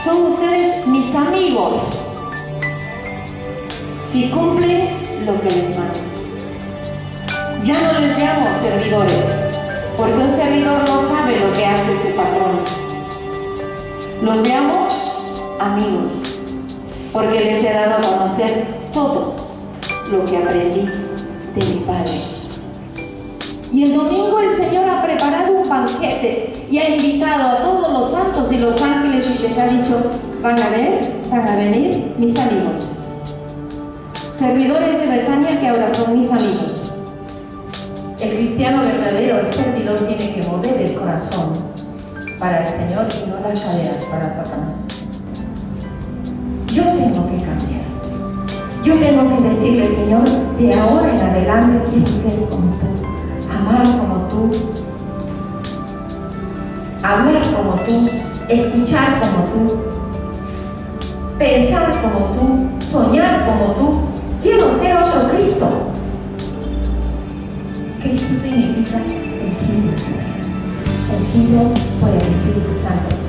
Son ustedes mis amigos si cumplen lo que les mando. Ya no les llamo servidores, porque un servidor no sabe lo que hace su patrón. Los llamo amigos, porque les he dado a conocer todo lo que aprendí de mi Padre. Y el domingo el Señor ha preparado un banquete y ha invitado a todos los santos y los ángeles y les ha dicho: van a venir mis amigos, servidores de Betania que ahora son mis amigos. El cristiano verdadero, el servidor, tiene que mover el corazón para el Señor y no las caderas para Satanás. Yo tengo que cambiar. Yo tengo que decirle: Señor, de ahora en adelante quiero ser como tú, amar como tú, hablar como tú, escuchar como tú, pensar como tú, soñar como tú. Quiero ser otro Cristo. Cristo significa ungido por Dios, ungido por el Espíritu Santo.